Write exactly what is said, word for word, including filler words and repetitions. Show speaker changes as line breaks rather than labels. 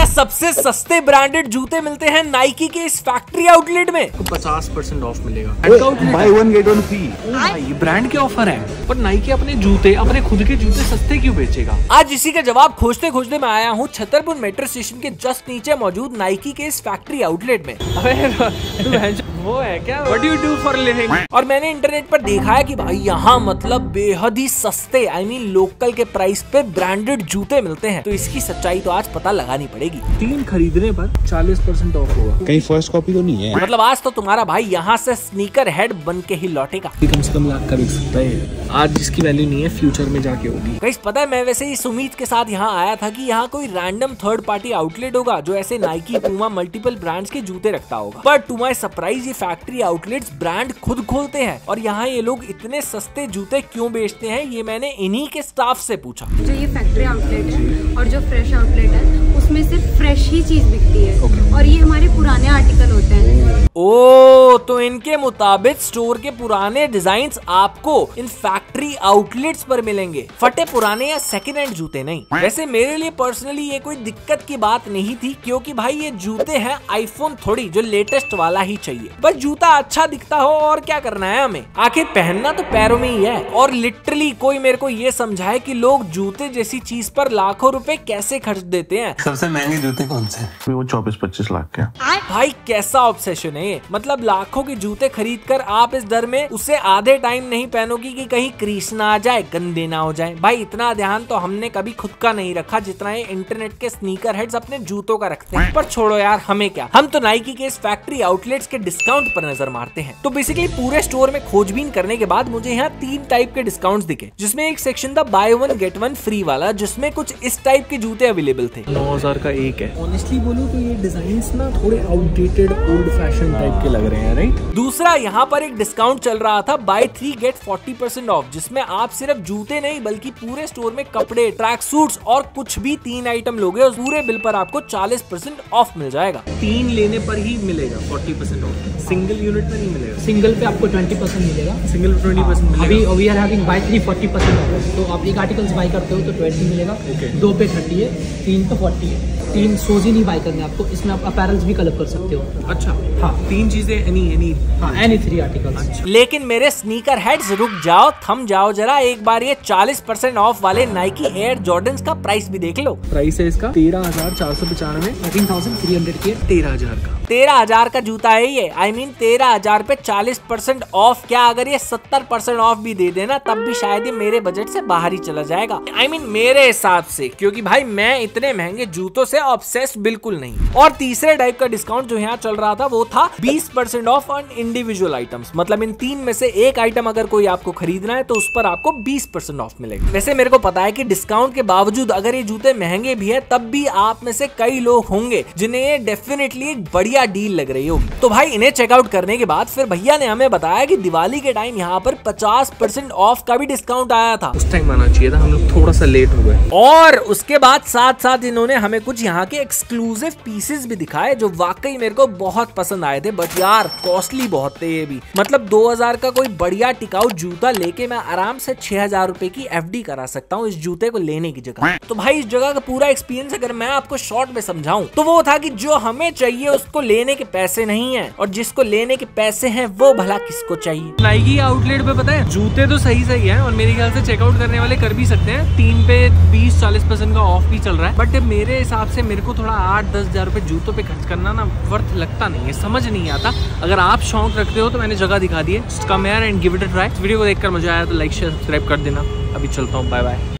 सबसे सस्ते ब्रांडेड जूते मिलते हैं नाइकी के इस फैक्ट्री आउटलेट में।
पचास परसेंट ऑफ मिलेगा, buy one get one free. ये ब्रांड के ऑफर है, पर नाइकी अपने जूते, अपने खुद के जूते सस्ते क्यों बेचेगा?
आज इसी का जवाब खोजते खोजते मैं आया हूँ छतरपुर मेट्रो स्टेशन के जस्ट नीचे मौजूद नाइकी के इस फैक्ट्री आउटलेट में।
अबे वो है क्या? What do you do for living?
और मैंने इंटरनेट पर देखा है कि भाई यहाँ मतलब बेहद ही सस्ते, आई मीन लोकल के प्राइस पे ब्रांडेड जूते मिलते हैं। तो इसकी सच्चाई तो आज पता लगानी पड़ेगी।
तीन खरीदने पर चालीस परसेंट ऑफ होगा।
कहीं फर्स्ट कॉपी तो नहीं है?
मतलब आज तो तुम्हारा भाई यहाँ से स्नीकर हेड बन के ही लौटेगा।
कम से कम लाख का बिक सकता है। आज जिसकी वैल्यू नहीं है फ्यूचर में जाके होगी।
गाइस पता है मैं वैसे इस उम्मीद के साथ यहाँ आया था कि यहाँ कोई रैंडम थर्ड पार्टी आउटलेट होगा जो ऐसे नाइकी, पूमा, मल्टीपल ब्रांड्स के जूते रखता होगा। बट टू माय सरप्राइज ये फैक्ट्री आउटलेट ब्रांड खुद खोलते हैं और यहाँ ये लोग इतने सस्ते जूते क्यों बेचते हैं ये मैंने इन्हीं के स्टाफ से पूछा।
जो ये फैक्ट्री आउटलेट है और जो फ्रेश आउटलेट है उसमें सिर्फ फ्रेश ही चीज बिकती है। okay. और ये हमारे पुराने आर्टिकल होते हैं।
ओ तो इनके मुताबिक स्टोर के पुराने डिजाइन्स आपको इन फैक्ट्री आउटलेट्स पर मिलेंगे, फटे पुराने या सेकेंड हैंड जूते नहीं। वैसे मेरे लिए पर्सनली ये कोई दिक्कत की बात नहीं थी क्योंकि भाई ये जूते हैं आईफोन थोड़ी जो लेटेस्ट वाला ही चाहिए। बस जूता अच्छा दिखता हो और क्या करना है हमें, आखिर पहनना तो पैरों में ही है। और लिटरली कोई मेरे को ये समझाए कि लोग जूते जैसी चीज पर लाखों रुपए कैसे खर्च देते हैं।
सबसे महंगे जूते कौन से? वो चौबीस पच्चीस लाख के।
भाई कैसा ऑब्सेशन है ये, मतलब लाखों के जूते खरीद कर आप इस दर में उसे आधे टाइम नहीं पहनोगी कि कहीं क्रीस ना आ जाए, गंदे ना हो जाए। भाई इतना ध्यान तो हमने कभी खुद का नहीं रखा जितना ये इंटरनेट के स्नीकर हेड्स अपने जूतों का रखते हैं। पर छोड़ो यार, हमें क्या, हम तो नाइकी के इस फैक्ट्री आउटलेट्स के डिस्काउंट पर नजर मारते हैं। तो बेसिकली पूरे स्टोर में खोजबीन करने के बाद मुझे यहाँ तीन टाइप के डिस्काउंट्स दिखे, जिसमें एक सेक्शन था buy one get one free वाला, जिसमें कुछ इस टाइप के जूते अवेलेबल थे।
नौ हजार का एक है। ऑनेस्टली बोलूं तो ये डिजाइन्स ना थोड़े आउटडेटेड, ओल्ड फैशन टाइप के लग रहे हैं, राइट?
दूसरा यहाँ पर एक डिस्काउंट चल रहा था buy three get forty percent off, जिसमें आप सिर्फ जूते नहीं बल्कि पूरे स्टोर में कपड़े, ट्रैक सूट्स और कुछ भी तीन आइटम लोगे और पूरे बिल पर आपको चालीस परसेंट ऑफ मिल जाएगा।
तीन लेने पर ही मिलेगा forty percent off, single unit पर नहीं मिलेगा।
सिंगल पे आपको ट्वेंटी परसेंट मिलेगा,
सिंगल पे ट्वेंटी परसेंट मिलेगा।
अभी we are having buy three forty percent off, तो आप एक आर्टिकल्स बाय करते हो तो ट्वेंटी मिलेगा। okay. दो पे थर्टी है, तीन पे फोर्टी है। तीन शूज ही नहीं बाय करने आपको, इसमें आप अपैरल्स भी कलेक्ट कर सकते हो।
अच्छा
हाँ,
तीन चीजें एनी एनी
हाँ एनी थ्री आर्टिकल्स।
अच्छा। लेकिन मेरे स्नीकर हेड्स रुक जाओ, थम जाओ जरा, एक बार ये चालीस परसेंट ऑफ वाले नाइकी एयर जॉर्डन्स का प्राइस भी देख लो।
प्राइस है इसका तेरह हजार चार सौ पचानवे,
थर्टीन थाउजेंड थ्री हंड्रेड के
तेरह हजार का
तेरह हजार का जूता है ये। आई मीन तेरह हजार पे चालीस परसेंट ऑफ, क्या अगर ये सत्तर परसेंट ऑफ भी दे देना तब भी शायद ये मेरे बजट से बाहर ही चला जाएगा। आई मीन मेरे हिसाब से, क्योंकि भाई मैं इतने महंगे जूतों से ऑब्सेस्ड बिल्कुल नहीं। और तीसरे टाइप का डिस्काउंट जो यहाँ चल रहा था वो था बीस percent off on individual items, मतलब इन तीन में से एक आइटम अगर कोई आपको खरीदना है तो उस पर आपको बीस परसेंट ऑफ मिलेगा। वैसे मेरे को पता है कि डिस्काउंट के बावजूद अगर ये जूते महंगे भी है तब भी आप में से कई लोग होंगे जिन्हें ये डेफिनेटली एक बढ़िया डील लग रही होगी। तो भाई इन्हें चेकआउट करने के बाद फिर भैया ने हमें बताया कि दिवाली के टाइम यहाँ पर पचास परसेंट ऑफ का भी डिस्काउंट आया था।
उस टाइम आना चाहिए था, हम लोग थोड़ा सा लेट हो गए।
और उसके बाद साथ साथ इन्होंने हमें कुछ यहाँ के एक्सक्लूसिव पीसेस भी दिखाए जो वाकई मेरे को बहुत पसंद आए थे। बट यार कॉस्टली बहुत थे ये भी, मतलब दो हजार का कोई बढ़िया टिकाऊ जूता लेके मैं आराम से छह हजार रुपए की एफडी करा सकता हूँ इस जूते को लेने की जगह। तो भाई इस जगह का पूरा एक्सपीरियंस अगर मैं आपको शॉर्ट में समझाऊं तो वो था कि जो हमें चाहिए उसको लेने के पैसे नहीं है, और जिसको लेने के पैसे हैं वो भला किसको चाहिए।
नाइकी आउटलेट पे पता है जूते तो सही सही है और मेरे ख्याल से चेकआउट करने वाले कर भी सकते हैं। तीन पे बीस चालीस परसेंट का ऑफ भी चल रहा है, बट मेरे हिसाब से मेरे को थोड़ा आठ दस हजार रुपए जूतों पे खर्च करना ना वर्थ लगता नहीं है, समझ नहीं आता। अगर आप शौक रखते हो तो मैंने जगह दिखा दी है, come here and give it a try. Video को देखकर मजा आया तो लाइक शेयर सब्सक्राइब कर देना। अभी चलता हूँ, बाय बाय।